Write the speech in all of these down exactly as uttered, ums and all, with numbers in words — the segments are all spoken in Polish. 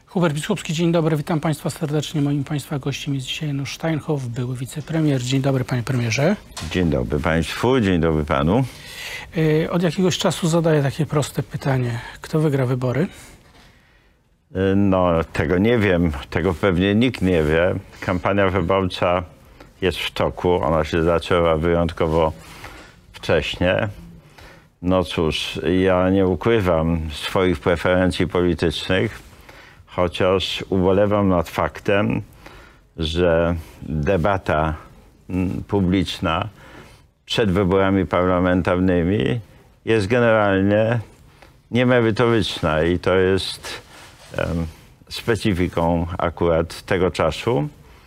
Hubert Biskupski, dzień dobry, witam Państwa serdecznie. Moim Państwa gościem jest dzisiaj Janusz Steinhoff, były wicepremier. Dzień dobry, Panie Premierze. Dzień dobry Państwu, dzień dobry Panu. Yy, od jakiegoś czasu zadaję takie proste pytanie. Kto wygra wybory? Yy, no, tego nie wiem, tego pewnie nikt nie wie. Kampania wyborcza jest w toku, ona się zaczęła wyjątkowo wcześnie. No cóż, ja nie ukrywam swoich preferencji politycznych, chociaż ubolewam nad faktem, że debata publiczna przed wyborami parlamentarnymi jest generalnie niemerytoryczna i to jest um, specyfiką akurat tego czasu,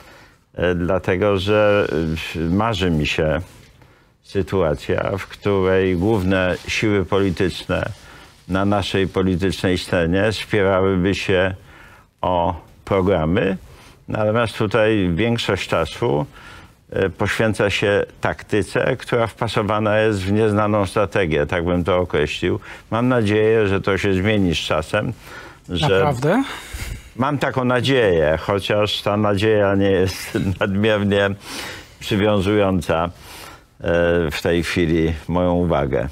e, dlatego że marzy mi się sytuacja, w której główne siły polityczne na naszej politycznej scenie spierałyby się o programy, natomiast tutaj większość czasu poświęca się taktyce, która wpasowana jest w nieznaną strategię, tak bym to określił. Mam nadzieję, że to się zmieni z czasem. Że Naprawdę? Mam taką nadzieję, chociaż ta nadzieja nie jest nadmiernie przywiązująca w tej chwili moją uwagę.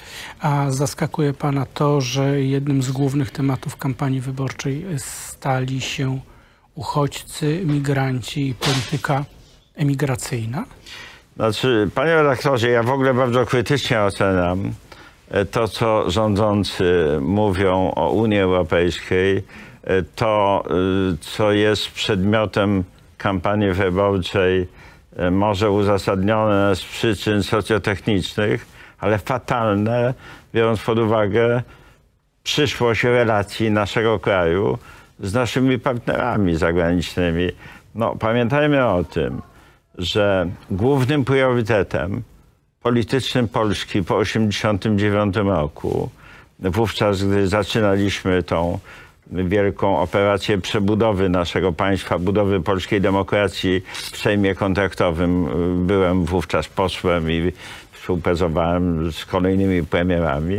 A zaskakuje Pana to, że jednym z głównych tematów kampanii wyborczej stali się uchodźcy, migranci i polityka emigracyjna? Znaczy, panie redaktorze, ja w ogóle bardzo krytycznie oceniam to, co rządzący mówią o Unii Europejskiej, to, co jest przedmiotem kampanii wyborczej, może uzasadnione z przyczyn socjotechnicznych, ale fatalne, biorąc pod uwagę przyszłość relacji naszego kraju z naszymi partnerami zagranicznymi. No, pamiętajmy o tym, że głównym priorytetem politycznym Polski po tysiąc dziewięćset osiemdziesiątym dziewiątym roku, wówczas gdy zaczynaliśmy tą wielką operację przebudowy naszego państwa, budowy polskiej demokracji w Sejmie Kontraktowym, byłem wówczas posłem i współpracowałem z kolejnymi premierami,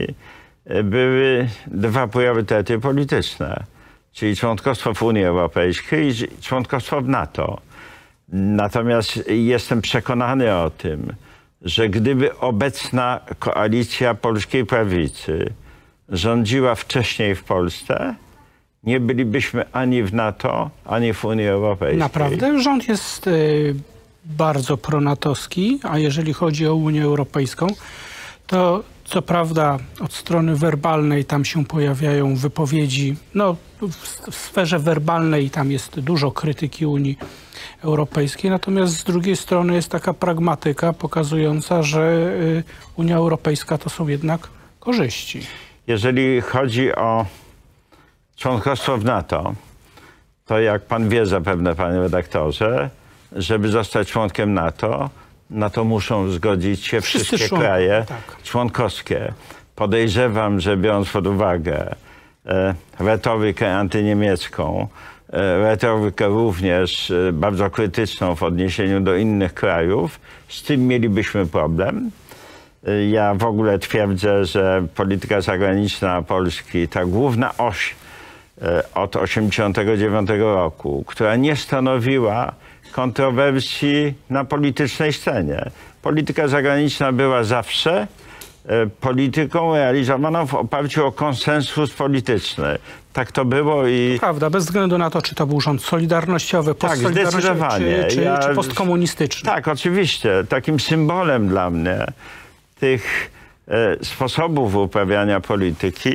były dwa priorytety polityczne, czyli członkostwo w Unii Europejskiej i członkostwo w NATO. Natomiast jestem przekonany o tym, że gdyby obecna koalicja polskiej prawicy rządziła wcześniej w Polsce, nie bylibyśmy ani w NATO, ani w Unii Europejskiej. Naprawdę? Rząd jest y, bardzo pronatowski, a jeżeli chodzi o Unię Europejską, to co prawda od strony werbalnej tam się pojawiają wypowiedzi, no w sferze werbalnej tam jest dużo krytyki Unii Europejskiej, natomiast z drugiej strony jest taka pragmatyka pokazująca, że y, Unia Europejska to są jednak korzyści. Jeżeli chodzi o członkostwo w NATO, to jak pan wie zapewne, panie redaktorze, żeby zostać członkiem NATO, na to muszą zgodzić się Wszyscy wszystkie członkowie, kraje tak. członkowskie. Podejrzewam, że biorąc pod uwagę e, retorykę antyniemiecką, e, retorykę również e, bardzo krytyczną w odniesieniu do innych krajów, z tym mielibyśmy problem. E, ja w ogóle twierdzę, że polityka zagraniczna Polski, ta główna oś e, od tysiąc dziewięćset osiemdziesiątego dziewiątego roku, która nie stanowiła kontrowersji na politycznej scenie. Polityka zagraniczna była zawsze e, polityką realizowaną w oparciu o konsensus polityczny. Tak to było i... Prawda, bez względu na to, czy to był rząd solidarnościowy, tak, zdecydowanie. czy, czy, ja, czy postkomunistyczny. Tak, oczywiście. Takim symbolem dla mnie tych e, sposobów uprawiania polityki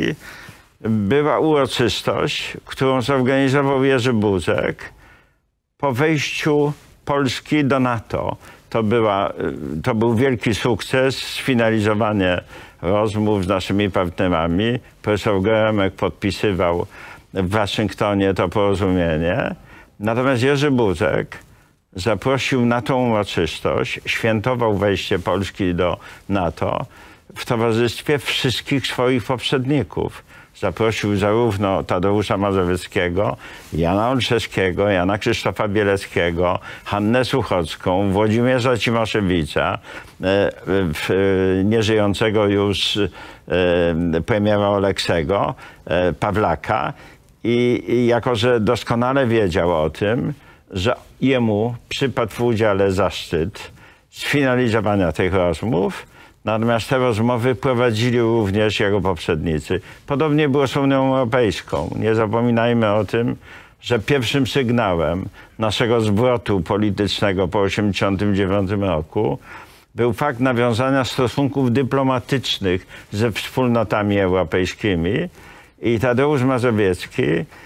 była uroczystość, którą zorganizował Jerzy Buzek po wejściu Polski do NATO. To, była, to był wielki sukces, sfinalizowanie rozmów z naszymi partnerami. Profesor Geremek podpisywał w Waszyngtonie to porozumienie. Natomiast Jerzy Buzek zaprosił na tą uroczystość, świętował wejście Polski do NATO w towarzystwie wszystkich swoich poprzedników. Zaprosił zarówno Tadeusza Mazowieckiego, Jana Olszewskiego, Jana Krzysztofa Bieleckiego, Hannę Suchocką, Włodzimierza Cimoszewicza, nieżyjącego już premiera Oleksego, Pawlaka I, I jako, że doskonale wiedział o tym, że jemu przypadł w udziale zaszczyt sfinalizowania tych rozmów, natomiast te rozmowy prowadzili również jego poprzednicy. Podobnie było z Unią Europejską. Nie zapominajmy o tym, że pierwszym sygnałem naszego zwrotu politycznego po tysiąc dziewięćset osiemdziesiątym dziewiątym roku był fakt nawiązania stosunków dyplomatycznych ze wspólnotami europejskimi i Tadeusz Mazowiecki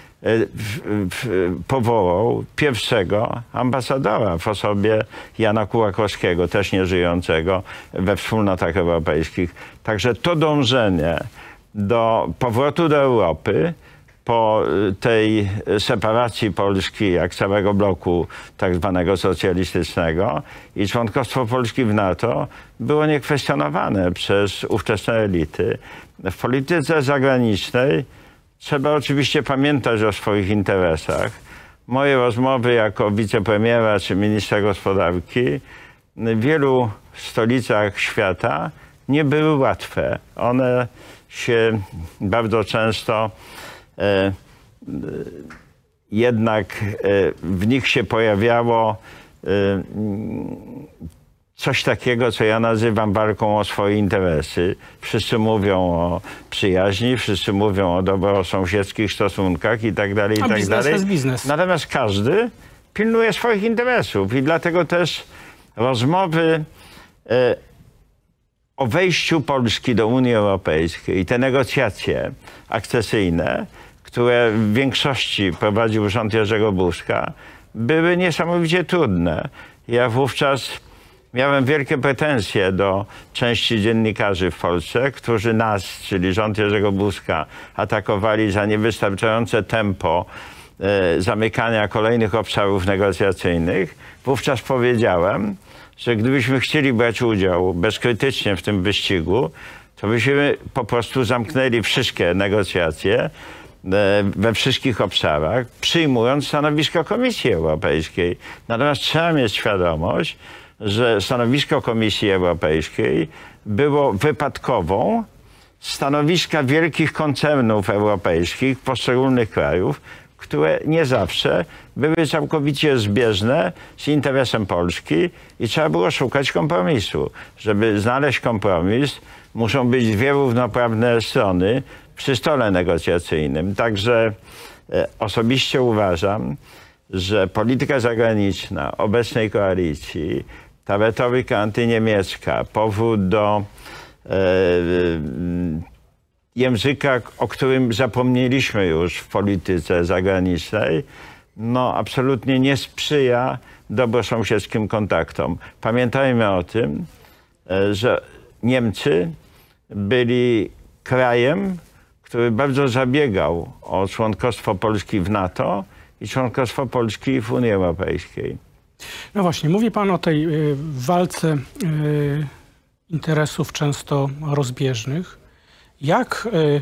powołał pierwszego ambasadora w osobie Jana Kułakowskiego, też nieżyjącego, we wspólnotach europejskich. Także to dążenie do powrotu do Europy po tej separacji Polski, jak całego bloku tak zwanego socjalistycznego, i członkostwo Polski w NATO było niekwestionowane przez ówczesne elity. W polityce zagranicznej trzeba oczywiście pamiętać o swoich interesach. Moje rozmowy jako wicepremiera czy ministra gospodarki w wielu stolicach świata nie były łatwe. One się bardzo często e, jednak e, w nich się pojawiało e, coś takiego, co ja nazywam walką o swoje interesy. Wszyscy mówią o przyjaźni, wszyscy mówią o dobrosąsiedzkich stosunkach i tak dalej, i A tak biznes dalej. jest biznes. Natomiast każdy pilnuje swoich interesów i dlatego też rozmowy e, o wejściu Polski do Unii Europejskiej i te negocjacje akcesyjne, które w większości prowadził rząd Jerzego Buzka, były niesamowicie trudne. Ja wówczas miałem wielkie pretensje do części dziennikarzy w Polsce, którzy nas, czyli rząd Jerzego Buzka, atakowali za niewystarczające tempo e, zamykania kolejnych obszarów negocjacyjnych. Wówczas powiedziałem, że gdybyśmy chcieli brać udział bezkrytycznie w tym wyścigu, to byśmy po prostu zamknęli wszystkie negocjacje e, we wszystkich obszarach, przyjmując stanowisko Komisji Europejskiej. Natomiast trzeba mieć świadomość, że stanowisko Komisji Europejskiej było wypadkową stanowiska wielkich koncernów europejskich, poszczególnych krajów, które nie zawsze były całkowicie zbieżne z interesem Polski i trzeba było szukać kompromisu. Żeby znaleźć kompromis, muszą być dwie równoprawne strony przy stole negocjacyjnym. Także e, osobiście uważam, że polityka zagraniczna obecnej koalicji, ta retoryka antyniemiecka, powrót do e, języka, o którym zapomnieliśmy już w polityce zagranicznej, no absolutnie nie sprzyja dobrosąsiedzkim kontaktom. Pamiętajmy o tym, e, że Niemcy byli krajem, który bardzo zabiegał o członkostwo Polski w NATO i członkostwo Polski w Unii Europejskiej. No właśnie, mówi pan o tej y, walce y, interesów często rozbieżnych. Jak y,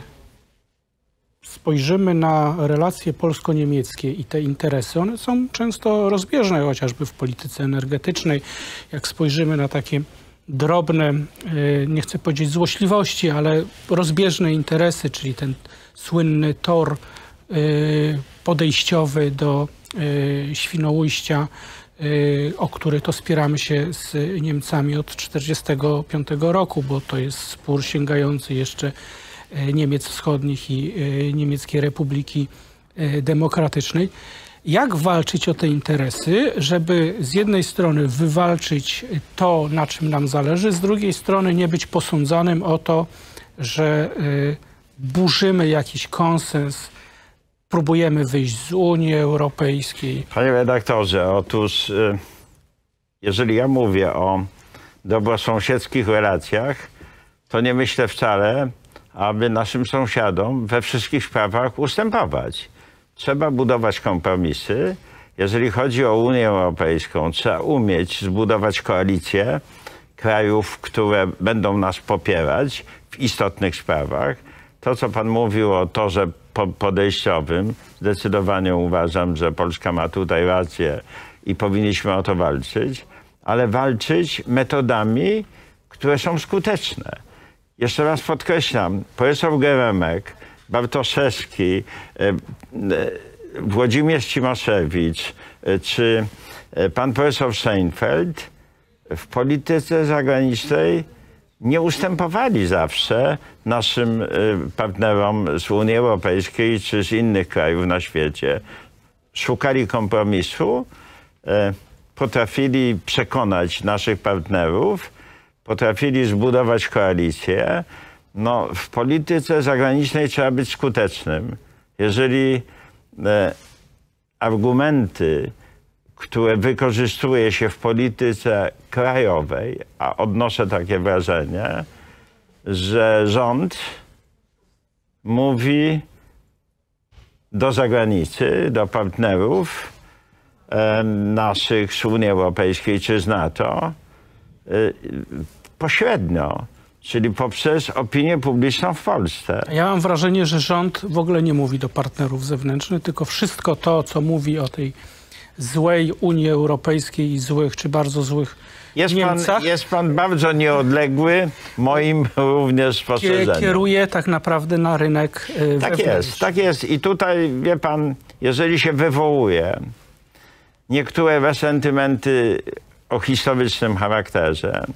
spojrzymy na relacje polsko-niemieckie i te interesy, one są często rozbieżne, chociażby w polityce energetycznej. Jak spojrzymy na takie drobne, y, nie chcę powiedzieć złośliwości, ale rozbieżne interesy, czyli ten słynny tor y, podejściowy do y, Świnoujścia, y, o który to spieramy się z Niemcami od tysiąc dziewięćset czterdziestego piątego roku, bo to jest spór sięgający jeszcze y, Niemiec Wschodnich i y, Niemieckiej Republiki y, Demokratycznej. Jak walczyć o te interesy, żeby z jednej strony wywalczyć to, na czym nam zależy, z drugiej strony nie być posądzanym o to, że y, burzymy jakiś konsens, próbujemy wyjść z Unii Europejskiej. Panie redaktorze, otóż jeżeli ja mówię o dobrosąsiedzkich relacjach, to nie myślę wcale, aby naszym sąsiadom we wszystkich sprawach ustępować. Trzeba budować kompromisy. Jeżeli chodzi o Unię Europejską, trzeba umieć zbudować koalicję krajów, które będą nas popierać w istotnych sprawach. To, co pan mówił o torze podejściowym, zdecydowanie uważam, że Polska ma tutaj rację i powinniśmy o to walczyć, ale walczyć metodami, które są skuteczne. Jeszcze raz podkreślam, profesor Geremek Bartoszewski, Włodzimierz Cimoszewicz czy pan profesor Szejnfeld w polityce zagranicznej nie ustępowali zawsze naszym partnerom z Unii Europejskiej czy z innych krajów na świecie. Szukali kompromisu, potrafili przekonać naszych partnerów, potrafili zbudować koalicję. No, w polityce zagranicznej trzeba być skutecznym. Jeżeli e, argumenty, które wykorzystuje się w polityce krajowej, a odnoszę takie wrażenie, że rząd mówi do zagranicy, do partnerów e, naszych z Unii Europejskiej czy z NATO e, pośrednio, czyli poprzez opinię publiczną w Polsce. Ja mam wrażenie, że rząd w ogóle nie mówi do partnerów zewnętrznych, tylko wszystko to, co mówi o tej złej Unii Europejskiej i złych, czy bardzo złych jest Niemcach. Pan, jest pan bardzo nieodległy, moim również spostrzeżeniem. Kieruje tak naprawdę na rynek yy, Tak jest, tak jest. I tutaj, wie pan, jeżeli się wywołuje niektóre resentymenty o historycznym charakterze,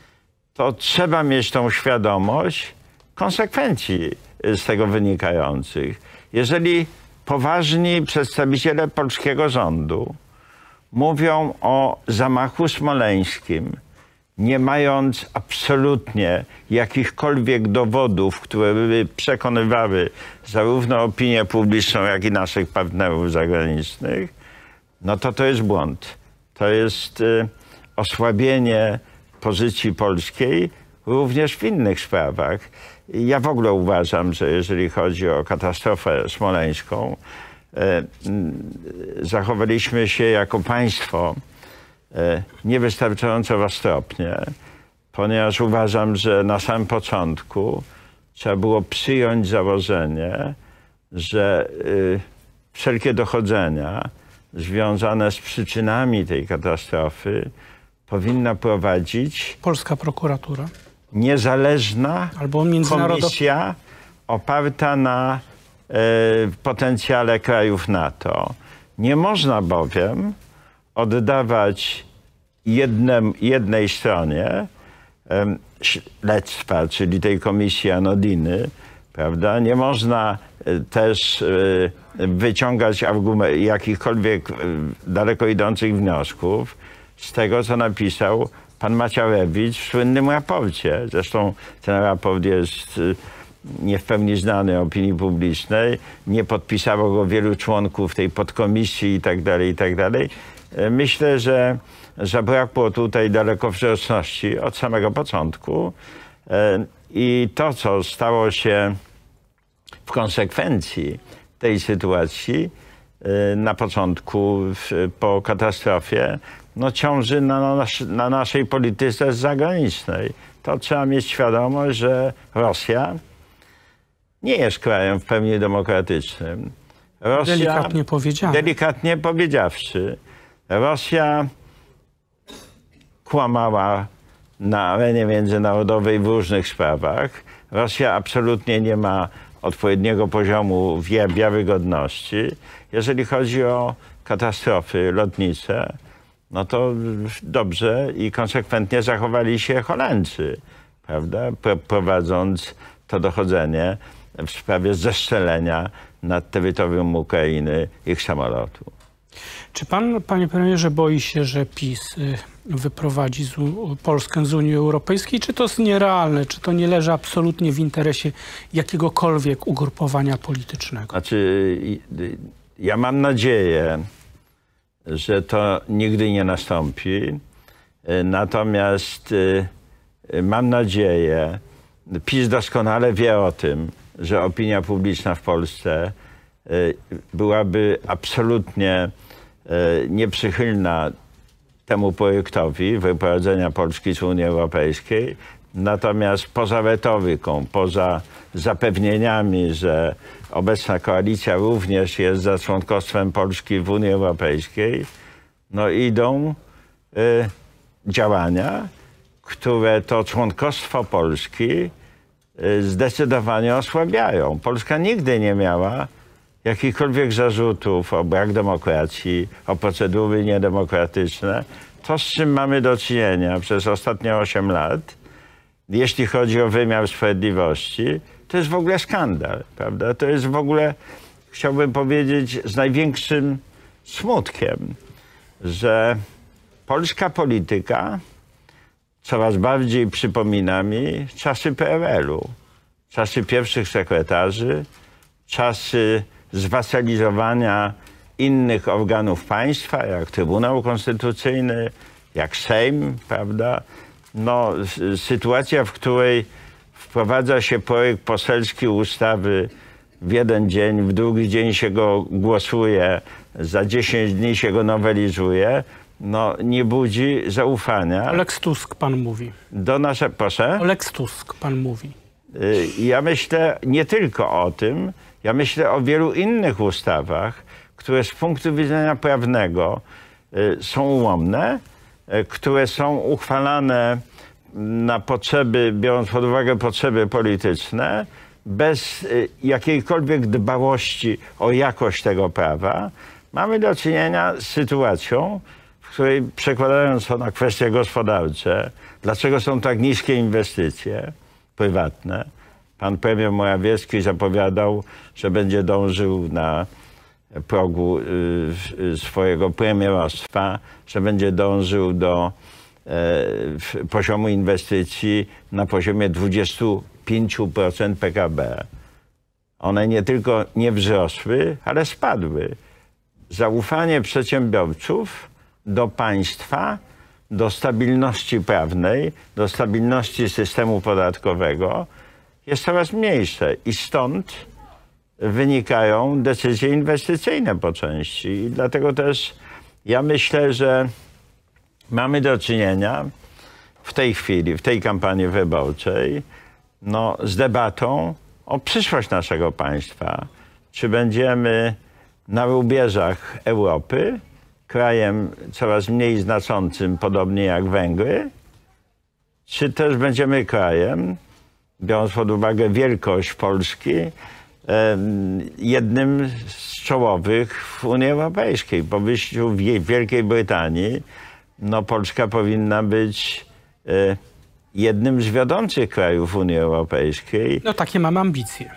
to trzeba mieć tą świadomość konsekwencji z tego wynikających. Jeżeli poważni przedstawiciele polskiego rządu mówią o zamachu smoleńskim, nie mając absolutnie jakichkolwiek dowodów, które by przekonywały zarówno opinię publiczną, jak i naszych partnerów zagranicznych, no to to jest błąd. To jest y, osłabienie pozycji polskiej również w innych sprawach. Ja w ogóle uważam, że jeżeli chodzi o katastrofę smoleńską, e, zachowaliśmy się jako państwo e, niewystarczająco roztropnie, ponieważ uważam, że na samym początku trzeba było przyjąć założenie, że e, wszelkie dochodzenia związane z przyczynami tej katastrofy powinna prowadzić polska prokuratura. Niezależna Albo międzynarodowa komisja oparta na e, potencjale krajów NATO. Nie można bowiem oddawać jednem, jednej stronie e, śledztwa, czyli tej komisji Anodiny, prawda? Nie można e, też e, wyciągać jakichkolwiek e, daleko idących wniosków z tego, co napisał pan Macierewicz w słynnym raporcie. Zresztą ten raport jest nie w pełni znany opinii publicznej. Nie podpisało go wielu członków tej podkomisji i tak dalej, i tak dalej. Myślę, że zabrakło tutaj dalekowzroczności od samego początku. I to, co stało się w konsekwencji tej sytuacji na początku, po katastrofie, no ciąży na, nas, na naszej polityce zagranicznej. To trzeba mieć świadomość, że Rosja nie jest krajem w pełni demokratycznym. Rosja, delikatnie powiedziane. Delikatnie powiedziawszy, Rosja kłamała na arenie międzynarodowej w różnych sprawach. Rosja absolutnie nie ma odpowiedniego poziomu wiarygodności. Jeżeli chodzi o katastrofy lotnicze, no to dobrze i konsekwentnie zachowali się Holendrzy, prawda? Prowadząc to dochodzenie w sprawie zestrzelenia nad terytorium Ukrainy ich samolotu. Czy pan, panie premierze, boi się, że PiS wyprowadzi z Polskę z Unii Europejskiej? Czy to jest nierealne? Czy to nie leży absolutnie w interesie jakiegokolwiek ugrupowania politycznego? Znaczy, ja mam nadzieję, że to nigdy nie nastąpi. Natomiast mam nadzieję, PiS doskonale wie o tym, że opinia publiczna w Polsce byłaby absolutnie nieprzychylna temu projektowi wyprowadzenia Polski z Unii Europejskiej. Natomiast poza retoryką, poza zapewnieniami, że obecna koalicja również jest za członkostwem Polski w Unii Europejskiej, no idą y, działania, które to członkostwo Polski zdecydowanie osłabiają. Polska nigdy nie miała jakichkolwiek zarzutów o brak demokracji, o procedury niedemokratyczne. To, z czym mamy do czynienia przez ostatnie osiem lat, jeśli chodzi o wymiar sprawiedliwości, to jest w ogóle skandal, prawda? To jest w ogóle, chciałbym powiedzieć, z największym smutkiem, że polska polityka coraz bardziej przypomina mi czasy P R L u, czasy pierwszych sekretarzy, czasy zwasalizowania innych organów państwa, jak Trybunał Konstytucyjny, jak Sejm, prawda? No, sytuacja, w której wprowadza się projekt poselski ustawy w jeden dzień, w drugi dzień się go głosuje, za dziesięć dni się go nowelizuje, no nie budzi zaufania. Lex Tusk pan mówi. Do nasze, proszę? Lex Tusk pan mówi. Ja myślę nie tylko o tym, ja myślę o wielu innych ustawach, które z punktu widzenia prawnego są ułomne, które są uchwalane na potrzeby, biorąc pod uwagę potrzeby polityczne, bez jakiejkolwiek dbałości o jakość tego prawa. Mamy do czynienia z sytuacją, w której, przekładając to na kwestie gospodarcze, dlaczego są tak niskie inwestycje prywatne? Pan premier Morawiecki zapowiadał, że będzie dążył na progu y, swojego premierostwa, że będzie dążył do y, poziomu inwestycji na poziomie dwadzieścia pięć procent P K B. One nie tylko nie wzrosły, ale spadły. Zaufanie przedsiębiorców do państwa, do stabilności prawnej, do stabilności systemu podatkowego jest coraz mniejsze i stąd wynikają decyzje inwestycyjne po części. I dlatego też ja myślę, że mamy do czynienia w tej chwili, w tej kampanii wyborczej, no, z debatą o przyszłość naszego państwa. Czy będziemy na rubieżach Europy, krajem coraz mniej znaczącym, podobnie jak Węgry, czy też będziemy krajem, biorąc pod uwagę wielkość Polski, jednym z czołowych w Unii Europejskiej. Po wyjściu Wielkiej Brytanii, no, Polska powinna być jednym z wiodących krajów Unii Europejskiej. No takie mamy ambicje.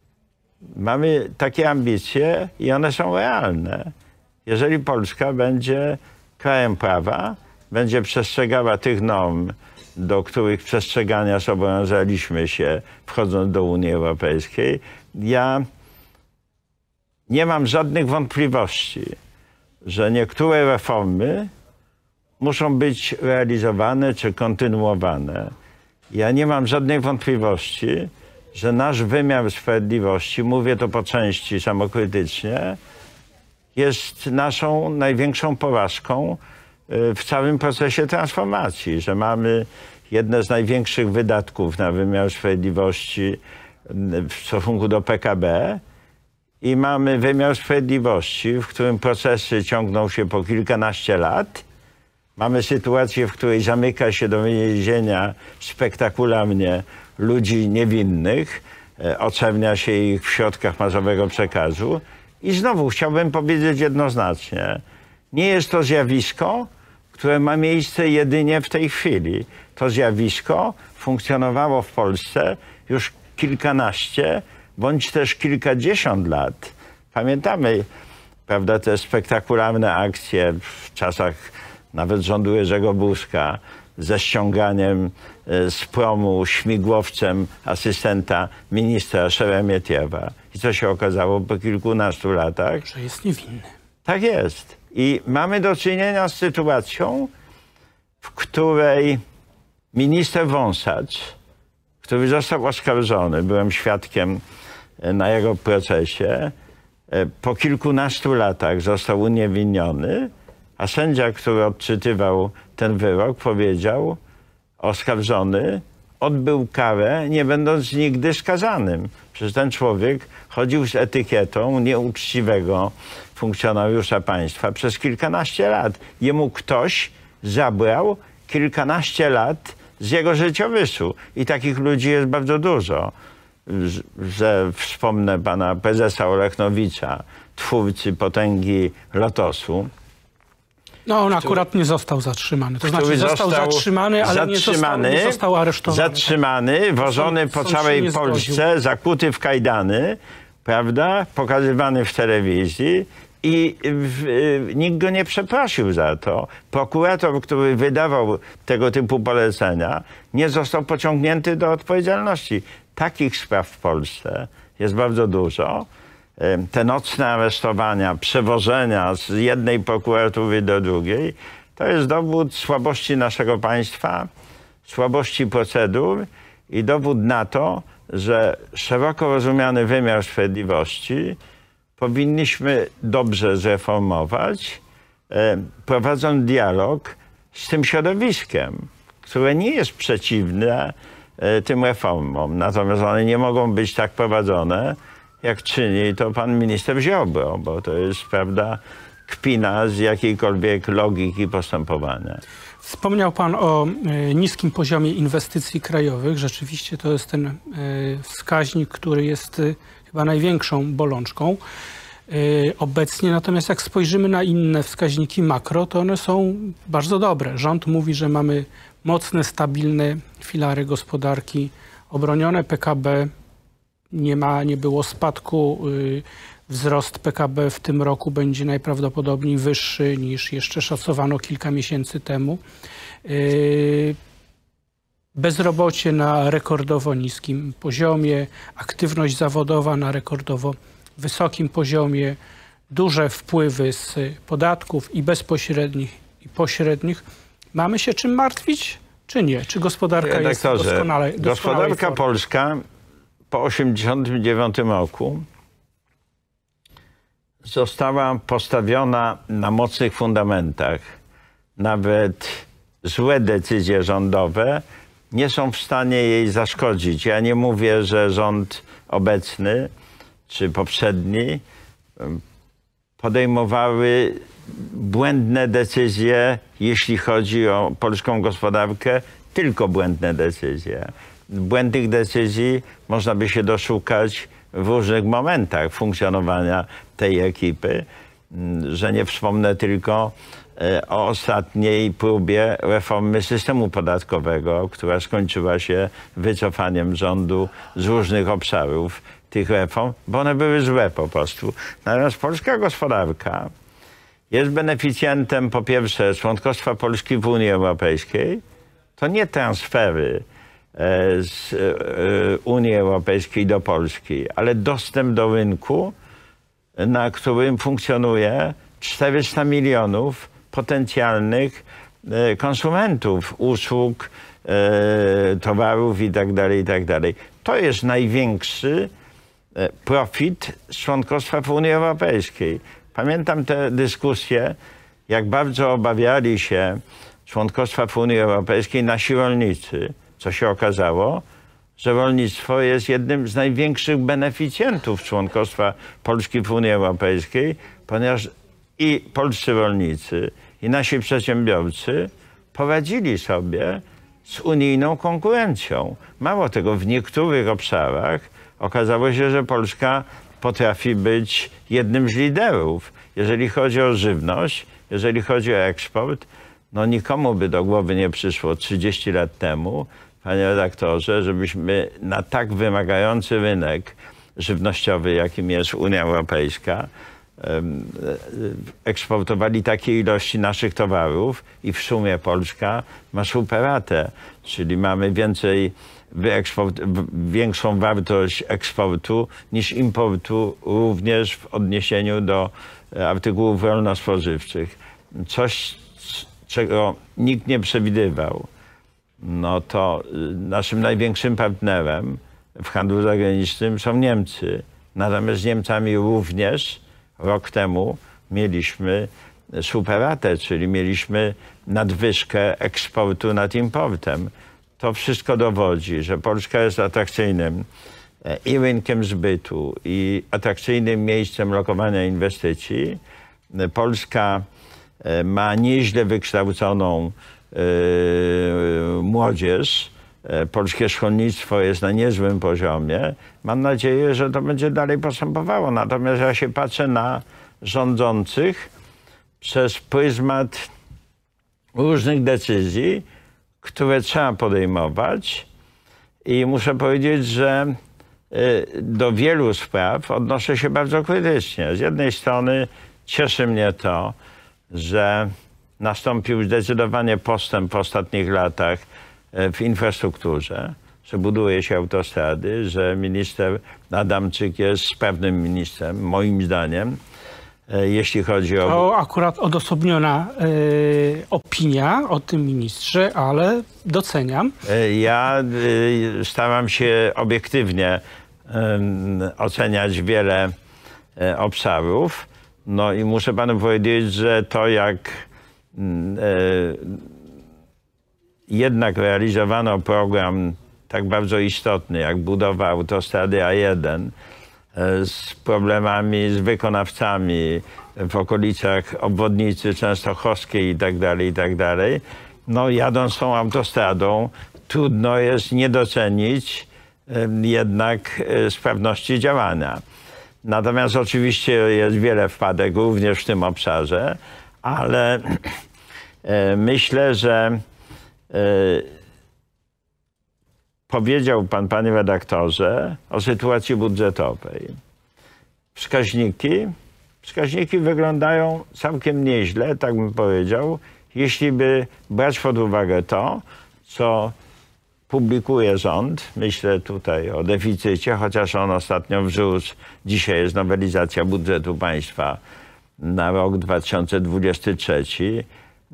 Mamy takie ambicje i one są realne. Jeżeli Polska będzie krajem prawa, będzie przestrzegała tych norm, do których przestrzegania zobowiązaliśmy się, wchodząc do Unii Europejskiej, ja nie mam żadnych wątpliwości, że niektóre reformy muszą być realizowane czy kontynuowane. Ja nie mam żadnych wątpliwości, że nasz wymiar sprawiedliwości, mówię to po części samokrytycznie, jest naszą największą porażką w całym procesie transformacji, że mamy jedne z największych wydatków na wymiar sprawiedliwości w stosunku do P K B i mamy wymiar sprawiedliwości, w którym procesy ciągną się po kilkanaście lat. Mamy sytuację, w której zamyka się do więzienia spektakularnie ludzi niewinnych, ocenia się ich w środkach masowego przekazu. I znowu chciałbym powiedzieć jednoznacznie, nie jest to zjawisko, które ma miejsce jedynie w tej chwili. To zjawisko funkcjonowało w Polsce już kilkanaście, bądź też kilkadziesiąt lat. Pamiętamy, prawda, te spektakularne akcje w czasach nawet rządu Jerzego Buzka ze ściąganiem z promu śmigłowcem asystenta ministra Szeremietiewa. I co się okazało po kilkunastu latach? Że jest niewinny. Tak jest. I mamy do czynienia z sytuacją, w której minister Wąsacz, który został oskarżony, byłem świadkiem na jego procesie, po kilkunastu latach został uniewinniony, a sędzia, który odczytywał ten wyrok, powiedział, oskarżony odbył karę, nie będąc nigdy skazanym. Przecież ten człowiek chodził z etykietą nieuczciwego funkcjonariusza państwa przez kilkanaście lat. Jemu ktoś zabrał kilkanaście lat z jego życiorysu. I takich ludzi jest bardzo dużo. Że wspomnę pana prezesa Orechnowicza, twórcy potęgi Lotosu. No on akurat nie został zatrzymany. To znaczy został, został zatrzymany, ale zatrzymany, nie, został, nie został aresztowany. Zatrzymany, wożony po całej Polsce, zakuty w kajdany, prawda, pokazywany w telewizji i w, w, nikt go nie przeprosił za to. Prokurator, który wydawał tego typu polecenia, nie został pociągnięty do odpowiedzialności. Takich spraw w Polsce jest bardzo dużo. Te nocne aresztowania, przewożenia z jednej prokuratury do drugiej, to jest dowód słabości naszego państwa, słabości procedur i dowód na to, że szeroko rozumiany wymiar sprawiedliwości powinniśmy dobrze zreformować, prowadząc dialog z tym środowiskiem, które nie jest przeciwne tym reformom. Natomiast one nie mogą być tak prowadzone, jak czyni to pan minister Ziobro, bo to jest, prawda, kpina z jakiejkolwiek logiki postępowania. Wspomniał pan o e, niskim poziomie inwestycji krajowych. Rzeczywiście to jest ten e, wskaźnik, który jest e, chyba największą bolączką e, obecnie. Natomiast jak spojrzymy na inne wskaźniki makro, to one są bardzo dobre. Rząd mówi, że mamy mocne, stabilne filary gospodarki, obronione P K B, nie ma, nie było spadku. Wzrost P K B w tym roku będzie najprawdopodobniej wyższy niż jeszcze szacowano kilka miesięcy temu. Bezrobocie na rekordowo niskim poziomie, aktywność zawodowa na rekordowo wysokim poziomie, duże wpływy z podatków i bezpośrednich, i pośrednich. Mamy się czym martwić, czy nie? Czy gospodarka jest doskonale, doskonale Gospodarka polska po osiemdziesiątym dziewiątym roku została postawiona na mocnych fundamentach. Nawet złe decyzje rządowe nie są w stanie jej zaszkodzić. Ja nie mówię, że rząd obecny czy poprzedni podejmowały błędne decyzje, jeśli chodzi o polską gospodarkę, tylko błędne decyzje. Błędnych decyzji można by się doszukać w różnych momentach funkcjonowania tej ekipy, że nie wspomnę tylko o ostatniej próbie reformy systemu podatkowego, która skończyła się wycofaniem rządu z różnych obszarów tych reform, bo one były złe po prostu. Natomiast polska gospodarka jest beneficjentem po pierwsze członkostwa Polski w Unii Europejskiej. To nie transfery z Unii Europejskiej do Polski, ale dostęp do rynku, na którym funkcjonuje czterysta milionów potencjalnych konsumentów usług, towarów itd., itd. To jest największy profit z członkostwa w Unii Europejskiej. Pamiętam te dyskusje, jak bardzo obawiali się członkostwa w Unii Europejskiej nasi rolnicy. Co się okazało, że rolnictwo jest jednym z największych beneficjentów członkostwa Polski w Unii Europejskiej, ponieważ i polscy rolnicy, i nasi przedsiębiorcy poradzili sobie z unijną konkurencją. Mało tego, w niektórych obszarach okazało się, że Polska potrafi być jednym z liderów. Jeżeli chodzi o żywność, jeżeli chodzi o eksport, no nikomu by do głowy nie przyszło trzydzieści lat temu, panie redaktorze, żebyśmy na tak wymagający rynek żywnościowy, jakim jest Unia Europejska, eksportowali takie ilości naszych towarów i w sumie Polska ma superatę, czyli mamy więcej wyeksport, większą wartość eksportu niż importu, również w odniesieniu do artykułów rolno-spożywczych. Coś, czego nikt nie przewidywał. No to naszym największym partnerem w handlu zagranicznym są Niemcy. Natomiast z Niemcami również rok temu mieliśmy superatę, czyli mieliśmy nadwyżkę eksportu nad importem. To wszystko dowodzi, że Polska jest atrakcyjnym i rynkiem zbytu, i atrakcyjnym miejscem lokowania inwestycji. Polska ma nieźle wykształconą młodzież. Polskie szkolnictwo jest na niezłym poziomie. Mam nadzieję, że to będzie dalej postępowało. Natomiast ja się patrzę na rządzących przez pryzmat różnych decyzji, które trzeba podejmować. I muszę powiedzieć, że do wielu spraw odnoszę się bardzo krytycznie. Z jednej strony cieszy mnie to, że nastąpił zdecydowanie postęp w ostatnich latach w infrastrukturze, że buduje się autostrady, że minister Adamczyk jest sprawnym ministrem, moim zdaniem, jeśli chodzi o... To akurat odosobniona y, opinia o tym ministrze, ale doceniam. Ja y, staram się obiektywnie y, oceniać wiele y, obszarów. No i muszę panu powiedzieć, że to jak y, jednak realizowano program tak bardzo istotny, jak budowa autostrady A jeden, z problemami z wykonawcami w okolicach obwodnicy częstochowskiej i tak dalej, i tak dalej. No jadąc tą autostradą trudno jest nie docenić jednak sprawności działania. Natomiast oczywiście jest wiele wpadek również w tym obszarze, ale myślę, że powiedział pan, panie redaktorze, o sytuacji budżetowej. Wskaźniki, wskaźniki wyglądają całkiem nieźle, tak bym powiedział, jeśli by brać pod uwagę to, co publikuje rząd. Myślę tutaj o deficycie, chociaż on ostatnio wzrósł. Dzisiaj jest nowelizacja budżetu państwa na rok dwa tysiące dwudziesty trzeci.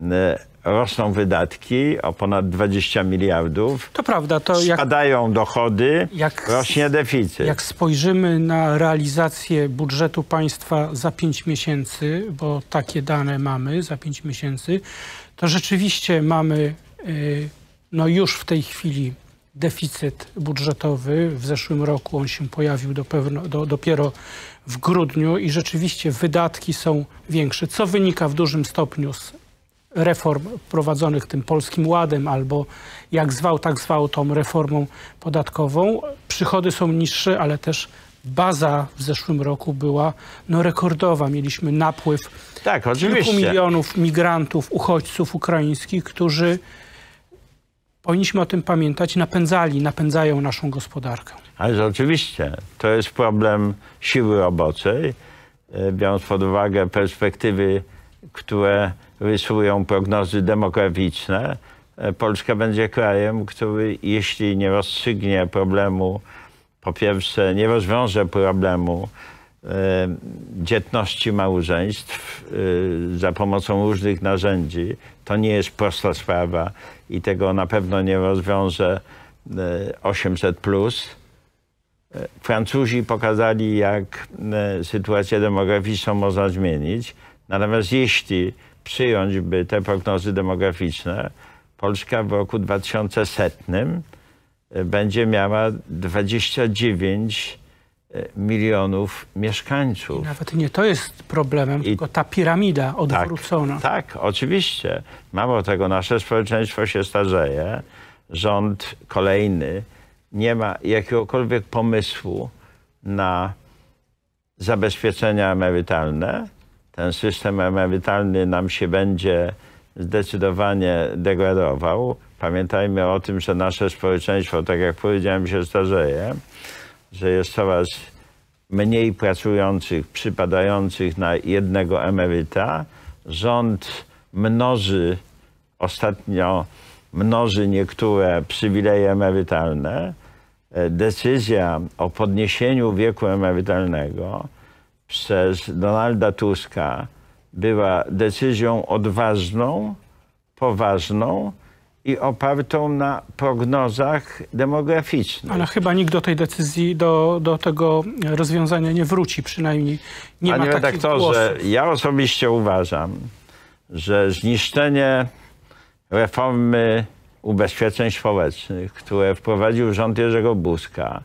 Rosną wydatki o ponad dwadzieścia miliardów. To prawda. To jak, spadają dochody, jak, rośnie deficyt. Jak spojrzymy na realizację budżetu państwa za pięć miesięcy, bo takie dane mamy za pięć miesięcy, to rzeczywiście mamy y, no już w tej chwili deficyt budżetowy. W zeszłym roku on się pojawił do pewno, do, dopiero w grudniu i rzeczywiście wydatki są większe, co wynika w dużym stopniu z reform prowadzonych tym Polskim Ładem albo jak zwał, tak zwał tą reformą podatkową. Przychody są niższe, ale też baza w zeszłym roku była no, rekordowa. Mieliśmy napływ tak, oczywiście. kilku milionów migrantów, uchodźców ukraińskich, którzy, powinniśmy o tym pamiętać, napędzali, napędzają naszą gospodarkę. Ale oczywiście to jest problem siły roboczej, biorąc pod uwagę perspektywy, które rysują prognozy demograficzne. Polska będzie krajem, który jeśli nie rozstrzygnie problemu, po pierwsze nie rozwiąże problemu e, dzietności małżeństw e, za pomocą różnych narzędzi, to nie jest prosta sprawa i tego na pewno nie rozwiąże e, osiemset plus. E, Francuzi pokazali, jak e, sytuację demograficzną można zmienić. Natomiast jeśli przyjąć by te prognozy demograficzne, Polska w roku dwa tysiące setnym będzie miała dwadzieścia dziewięć milionów mieszkańców. I nawet nie to jest problemem, I... tylko ta piramida odwrócona. Tak, tak, oczywiście. Mało tego, nasze społeczeństwo się starzeje. Rząd kolejny nie ma jakiegokolwiek pomysłu na zabezpieczenia emerytalne. Ten system emerytalny nam się będzie zdecydowanie degradował. Pamiętajmy o tym, że nasze społeczeństwo, tak jak powiedziałem, się starzeje, że jest coraz mniej pracujących, przypadających na jednego emeryta. Rząd mnoży, ostatnio mnoży niektóre przywileje emerytalne. Decyzja o podniesieniu wieku emerytalnego przez Donalda Tuska była decyzją odważną, poważną i opartą na prognozach demograficznych. Ale chyba nikt do tej decyzji, do, do tego rozwiązania nie wróci, przynajmniej nie Panie ma takich redaktorze, głosów. Ja osobiście uważam, że zniszczenie reformy ubezpieczeń społecznych, które wprowadził rząd Jerzego Buzka,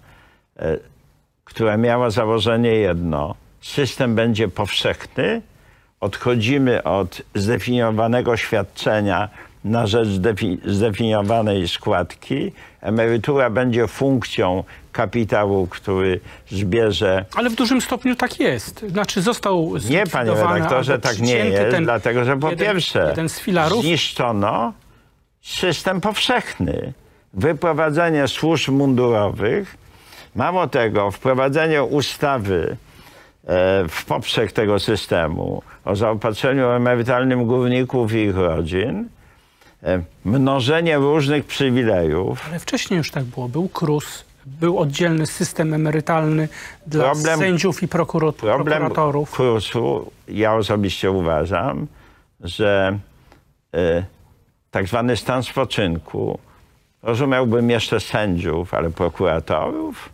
które miało założenie jedno, system będzie powszechny, odchodzimy od zdefiniowanego świadczenia na rzecz zdefiniowanej składki. Emerytura będzie funkcją kapitału, który zbierze... Ale w dużym stopniu tak jest. Znaczy został Nie, panie redaktorze, tak nie jest, ten, dlatego że po jeden, pierwsze jeden z filarów... zniszczono system powszechny. Wyprowadzenie służb mundurowych, mało tego, wprowadzenie ustawy w poprzek tego systemu o zaopatrzeniu emerytalnym górników i ich rodzin, mnożenie różnych przywilejów. Ale wcześniej już tak było. Był K R U S, był oddzielny system emerytalny dla problem, sędziów i prokurat problem prokuratorów. K R U S-u, ja osobiście uważam, że y, tak zwany stan spoczynku, rozumiałbym jeszcze sędziów, ale prokuratorów?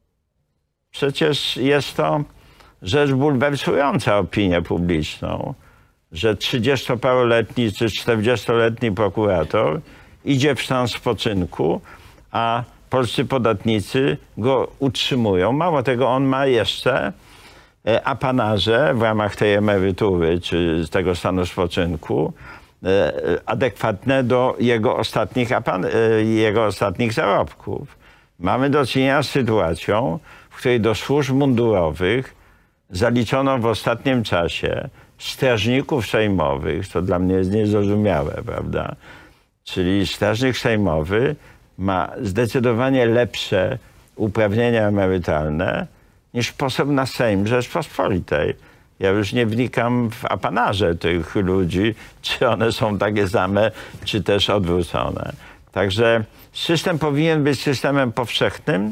Przecież jest to rzecz bulwersująca opinię publiczną, że trzydziestoparoletni czy czterdziestoletni prokurator idzie w stan spoczynku, a polscy podatnicy go utrzymują. Mało tego, on ma jeszcze apanarze w ramach tej emerytury czy z tego stanu spoczynku adekwatne do jego ostatnich, jego ostatnich zarobków. Mamy do czynienia z sytuacją, w której do służb mundurowych zaliczono w ostatnim czasie strażników sejmowych, co dla mnie jest niezrozumiałe, prawda? Czyli strażnik sejmowy ma zdecydowanie lepsze uprawnienia emerytalne niż poseł na Sejm Rzeczpospolitej. Ja już nie wnikam w apanarze tych ludzi, czy one są takie same, czy też odwrócone. Także system powinien być systemem powszechnym.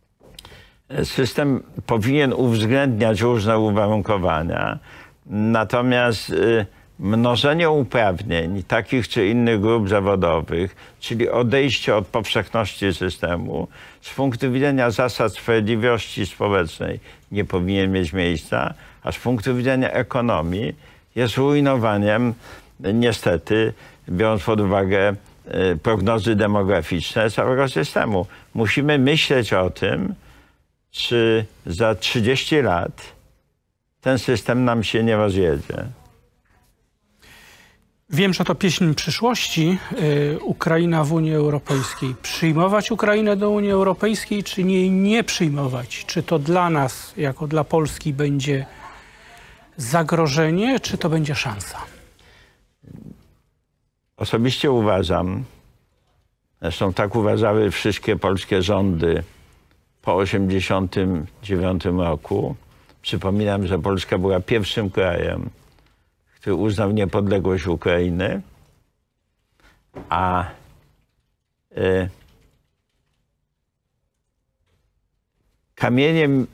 System powinien uwzględniać różne uwarunkowania. Natomiast y, mnożenie uprawnień takich czy innych grup zawodowych, czyli odejście od powszechności systemu, z punktu widzenia zasad sprawiedliwości społecznej nie powinien mieć miejsca, a z punktu widzenia ekonomii jest rujnowaniem, niestety, biorąc pod uwagę y, prognozy demograficzne całego systemu. Musimy myśleć o tym, czy za trzydzieści lat ten system nam się nie rozjedzie. Wiem, że to pieśń przyszłości. Yy, Ukraina w Unii Europejskiej. Przyjmować Ukrainę do Unii Europejskiej, czy nie, nie przyjmować? Czy to dla nas, jako dla Polski, będzie zagrożenie, czy to będzie szansa? Osobiście uważam, zresztą tak uważały wszystkie polskie rządy po osiemdziesiątym dziewiątym roku. Przypominam, że Polska była pierwszym krajem, który uznał niepodległość Ukrainy, a y, kamieniem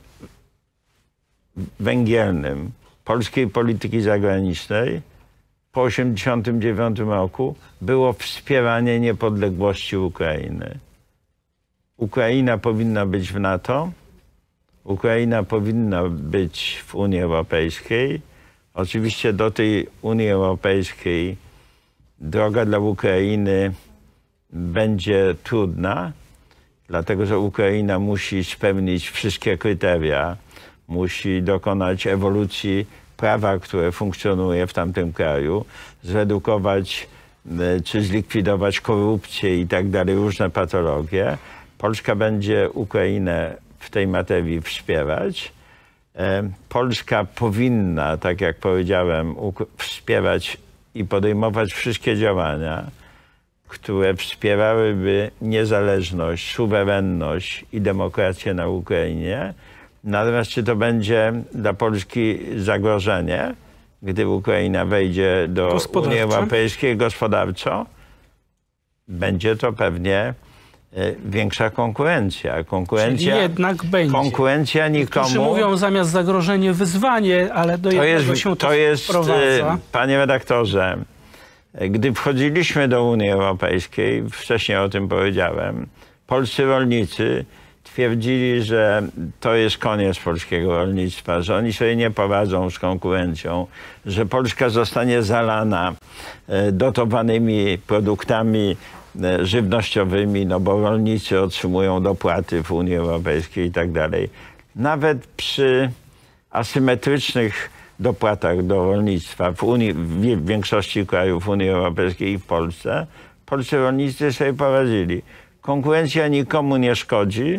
węgielnym polskiej polityki zagranicznej po osiemdziesiątym dziewiątym roku było wspieranie niepodległości Ukrainy. Ukraina powinna być w NATO, Ukraina powinna być w Unii Europejskiej. Oczywiście do tej Unii Europejskiej droga dla Ukrainy będzie trudna, dlatego że Ukraina musi spełnić wszystkie kryteria, musi dokonać ewolucji prawa, które funkcjonuje w tamtym kraju, zredukować czy zlikwidować korupcję i tak dalej, różne patologie. Polska będzie Ukrainę w tej materii wspierać. Polska powinna, tak jak powiedziałem, wspierać i podejmować wszystkie działania, które wspierałyby niezależność, suwerenność i demokrację na Ukrainie. Natomiast czy to będzie dla Polski zagrożenie, gdy Ukraina wejdzie do Unii Europejskiej gospodarczo? Będzie to pewnie większa konkurencja. Konkurencja, Czyli jednak będzie. Konkurencja nikomu... Niektórzy mówią zamiast zagrożenie wyzwanie, ale do to jednego jest, się to To jest, wprowadza. panie redaktorze, gdy wchodziliśmy do Unii Europejskiej, wcześniej o tym powiedziałem, polscy rolnicy twierdzili, że to jest koniec polskiego rolnictwa, że oni sobie nie poradzą z konkurencją, że Polska zostanie zalana dotowanymi produktami żywnościowymi, no bo rolnicy otrzymują dopłaty w Unii Europejskiej i tak dalej. Nawet przy asymetrycznych dopłatach do rolnictwa w, Unii, w większości krajów Unii Europejskiej i w Polsce, polscy rolnicy sobie poradzili. Konkurencja nikomu nie szkodzi,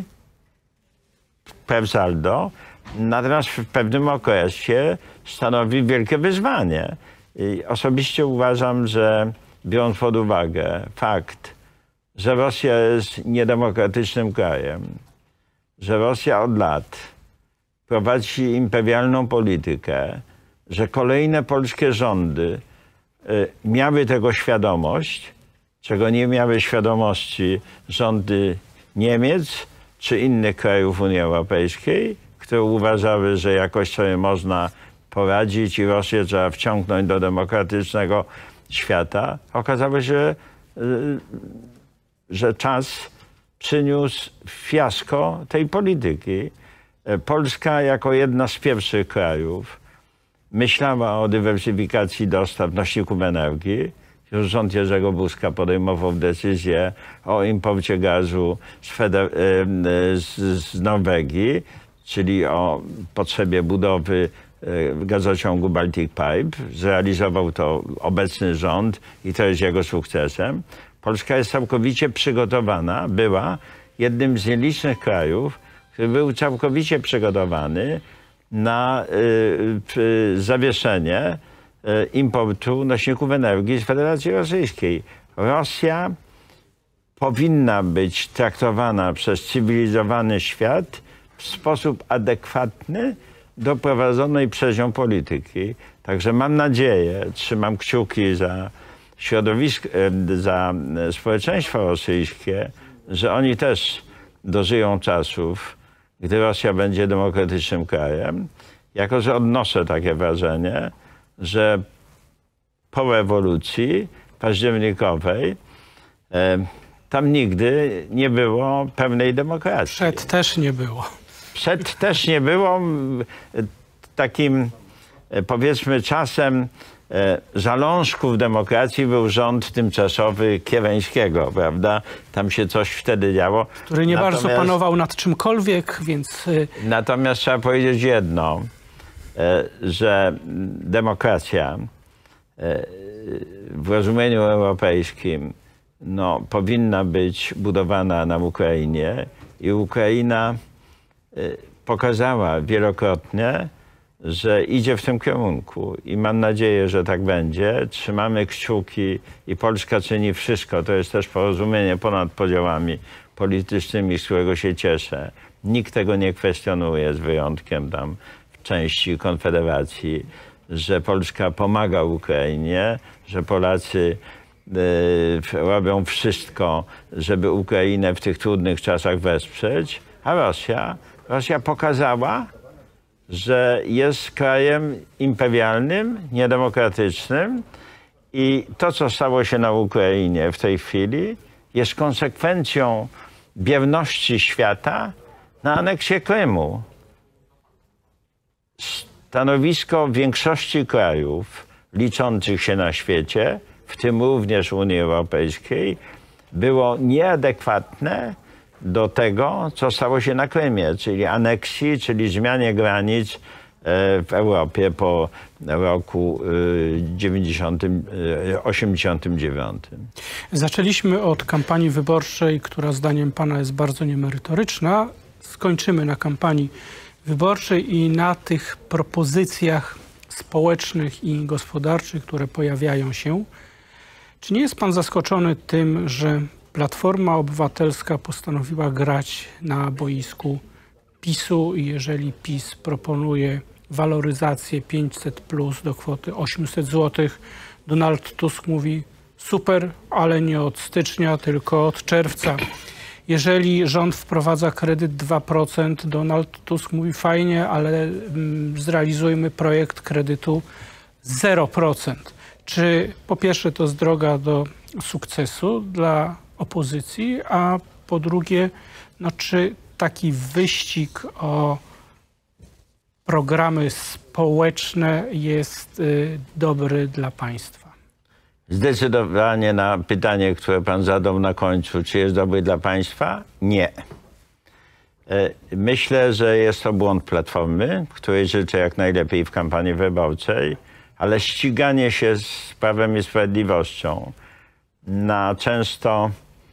per saldo, natomiast w pewnym okresie stanowi wielkie wyzwanie. I osobiście uważam, że biorąc pod uwagę fakt, że Rosja jest niedemokratycznym krajem, że Rosja od lat prowadzi imperialną politykę, że kolejne polskie rządy y, miały tego świadomość, czego nie miały świadomości rządy Niemiec czy innych krajów Unii Europejskiej, które uważały, że jakoś sobie można poradzić i Rosję trzeba wciągnąć do demokratycznego świata. Okazało się, y, że czas przyniósł fiasko tej polityki. Polska jako jedna z pierwszych krajów myślała o dywersyfikacji dostaw nośników energii. Już rząd Jerzego Buzka podejmował decyzję o imporcie gazu z, Feder- z, z Norwegii, czyli o potrzebie budowy gazociągu Baltic Pipe. Zrealizował to obecny rząd i to jest jego sukcesem. Polska jest całkowicie przygotowana, była jednym z nielicznych krajów, który był całkowicie przygotowany na y, y, zawieszenie y, importu nośników energii z Federacji Rosyjskiej. Rosja powinna być traktowana przez cywilizowany świat w sposób adekwatny do prowadzonej przez nią polityki. Także mam nadzieję, trzymam kciuki za środowisko, za społeczeństwo rosyjskie, że oni też dożyją czasów, gdy Rosja będzie demokratycznym krajem. Jako że odnoszę takie wrażenie, że po rewolucji październikowej e, tam nigdy nie było pełnej demokracji. Przed też nie było. Przed też nie było. Takim, powiedzmy, czasem zalążków demokracji był rząd tymczasowy Kiereńskiego, prawda? Tam się coś wtedy działo. Który nie natomiast, bardzo panował nad czymkolwiek, więc... Natomiast trzeba powiedzieć jedno, że demokracja w rozumieniu europejskim no, powinna być budowana na Ukrainie i Ukraina pokazała wielokrotnie, że idzie w tym kierunku i mam nadzieję, że tak będzie. Trzymamy kciuki i Polska czyni wszystko. To jest też porozumienie ponad podziałami politycznymi, z którego się cieszę. Nikt tego nie kwestionuje, z wyjątkiem tam w części Konfederacji, że Polska pomaga Ukrainie, że Polacy y, robią wszystko, żeby Ukrainę w tych trudnych czasach wesprzeć, a Rosja, Rosja pokazała, że jest krajem imperialnym, niedemokratycznym i to, co stało się na Ukrainie w tej chwili, jest konsekwencją bierności świata na aneksję Krymu. Stanowisko większości krajów liczących się na świecie, w tym również Unii Europejskiej, było nieadekwatne do tego, co stało się na Krymie, czyli aneksji, czyli zmianie granic w Europie po roku osiemdziesiątym dziewiątym. Zaczęliśmy od kampanii wyborczej, która zdaniem pana jest bardzo niemerytoryczna. Skończymy na kampanii wyborczej i na tych propozycjach społecznych i gospodarczych, które pojawiają się. Czy nie jest pan zaskoczony tym, że Platforma Obywatelska postanowiła grać na boisku PiSu i jeżeli PiS proponuje waloryzację pięćset plus do kwoty osiemset złotych, Donald Tusk mówi super, ale nie od stycznia, tylko od czerwca. Jeżeli rząd wprowadza kredyt dwa procent, Donald Tusk mówi fajnie, ale mm, zrealizujmy projekt kredytu zero procent. Czy po pierwsze to jest droga do sukcesu dla opozycji, a po drugie, no, czy taki wyścig o programy społeczne jest y, dobry dla państwa? Zdecydowanie na pytanie, które pan zadał na końcu, czy jest dobry dla państwa? Nie. Myślę, że jest to błąd Platformy, której życzę jak najlepiej w kampanii wyborczej, ale ściganie się z Prawem i Sprawiedliwością na często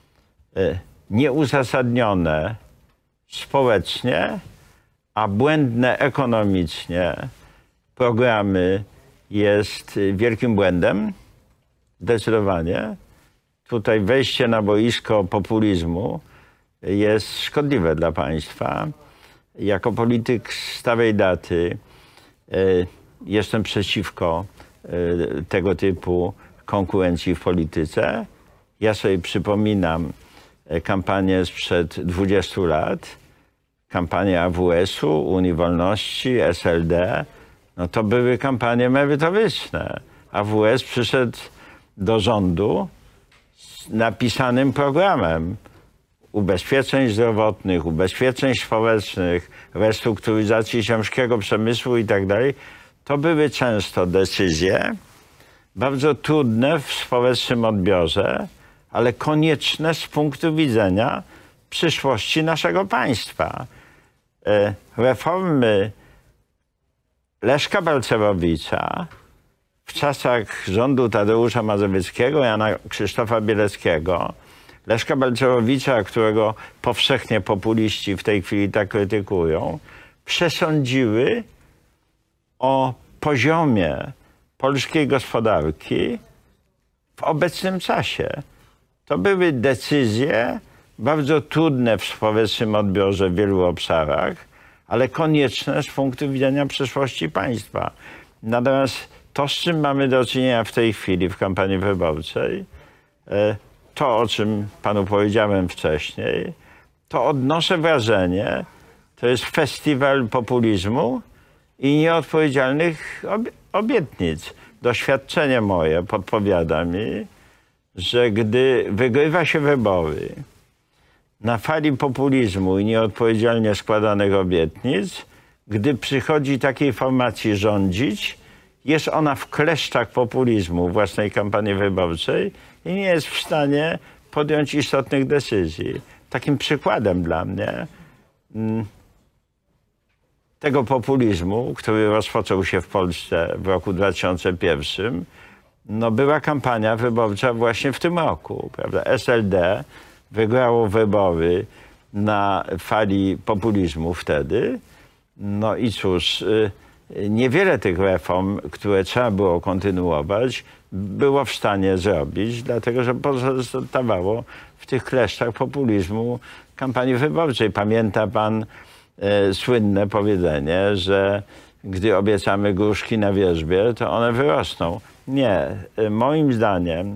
nieuzasadnione społecznie, a błędne ekonomicznie programy jest wielkim błędem, zdecydowanie. Tutaj wejście na boisko populizmu jest szkodliwe dla państwa. Jako polityk z starej daty y, jestem przeciwko y, tego typu konkurencji w polityce. Ja sobie przypominam y, kampanię sprzed dwudziestu lat, kampanię A W S-u, Unii Wolności, S L D. No to były kampanie merytoryczne. A W S przyszedł do rządu z napisanym programem ubezpieczeń zdrowotnych, ubezpieczeń społecznych, restrukturyzacji ciężkiego przemysłu i tak dalej. To były często decyzje bardzo trudne w społecznym odbiorze, ale konieczne z punktu widzenia przyszłości naszego państwa. Reformy Leszka Balcerowicza w czasach rządu Tadeusza Mazowieckiego, Jana Krzysztofa Bieleckiego, Leszka Balcerowicza, którego powszechnie populiści w tej chwili tak krytykują, przesądziły o poziomie polskiej gospodarki w obecnym czasie. To były decyzje bardzo trudne w społecznym odbiorze w wielu obszarach, ale konieczne z punktu widzenia przyszłości państwa. Natomiast to, z czym mamy do czynienia w tej chwili w kampanii wyborczej, to, o czym panu powiedziałem wcześniej, to odnoszę wrażenie, to jest festiwal populizmu i nieodpowiedzialnych obietnic. Doświadczenie moje podpowiada mi, że gdy wygrywa się wybory na fali populizmu i nieodpowiedzialnie składanych obietnic, gdy przychodzi takiej formacji rządzić, jest ona w kleszczach populizmu własnej kampanii wyborczej i nie jest w stanie podjąć istotnych decyzji. Takim przykładem dla mnie tego populizmu, który rozpoczął się w Polsce w roku dwa tysiące pierwszym, no była kampania wyborcza właśnie w tym roku, prawda? S L D wygrało wybory na fali populizmu wtedy. No i cóż, niewiele tych reform, które trzeba było kontynuować, było w stanie zrobić, dlatego że pozostawało w tych kleszczach populizmu kampanii wyborczej. Pamięta pan e, słynne powiedzenie, że gdy obiecamy gruszki na wierzbie, to one wyrosną. Nie. E, moim zdaniem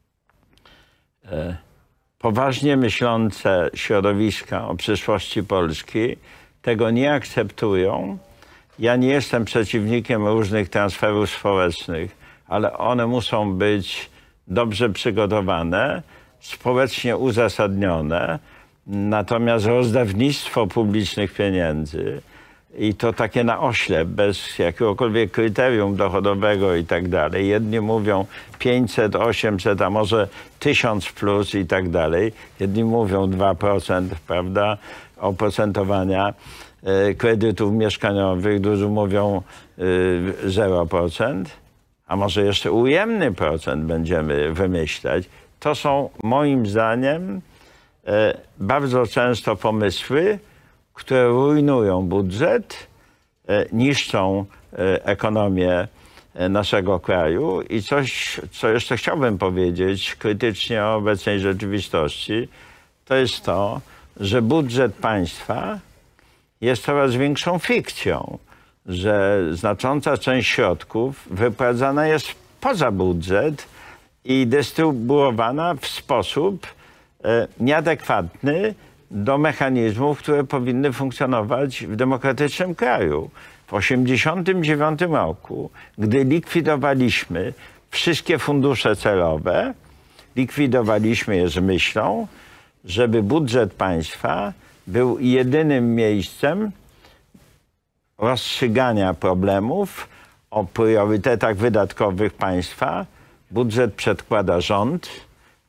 e, poważnie myślące środowiska o przyszłości Polski tego nie akceptują. Ja nie jestem przeciwnikiem różnych transferów społecznych, ale one muszą być dobrze przygotowane, społecznie uzasadnione. Natomiast rozdawnictwo publicznych pieniędzy i to takie na oślep, bez jakiegokolwiek kryterium dochodowego i tak dalej. Jedni mówią pięćset, osiemset, a może tysiąc plus i tak dalej. Jedni mówią dwa procent, prawda, oprocentowania kredytów mieszkaniowych, którzy mówią zero procent, a może jeszcze ujemny procent będziemy wymyślać. To są moim zdaniem bardzo często pomysły, które rujnują budżet, niszczą ekonomię naszego kraju i coś, co jeszcze chciałbym powiedzieć krytycznie o obecnej rzeczywistości, to jest to, że budżet państwa jest coraz większą fikcją, że znacząca część środków wyprowadzana jest poza budżet i dystrybuowana w sposób e, nieadekwatny do mechanizmów, które powinny funkcjonować w demokratycznym kraju. W tysiąc dziewięćset osiemdziesiątym dziewiątym roku, gdy likwidowaliśmy wszystkie fundusze celowe, likwidowaliśmy je z myślą, żeby budżet państwa był jedynym miejscem rozstrzygania problemów o priorytetach wydatkowych państwa. Budżet przedkłada rząd,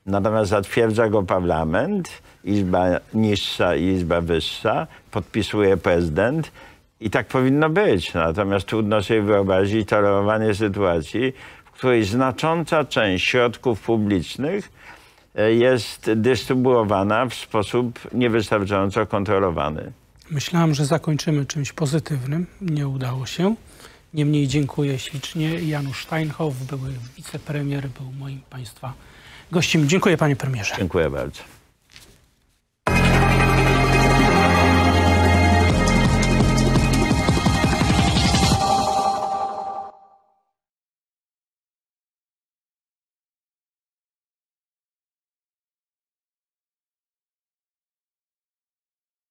Natomiast zatwierdza go parlament, izba niższa i izba wyższa, podpisuje prezydent i tak powinno być. Natomiast trudno sobie wyobrazić tolerowanie sytuacji, w której znacząca część środków publicznych jest dystrybuowana w sposób niewystarczająco kontrolowany. Myślałam, że zakończymy czymś pozytywnym. Nie udało się. Niemniej dziękuję ślicznie. Janusz Steinhoff, były wicepremier, był moim państwa gościem. Dziękuję, panie premierze. Dziękuję bardzo.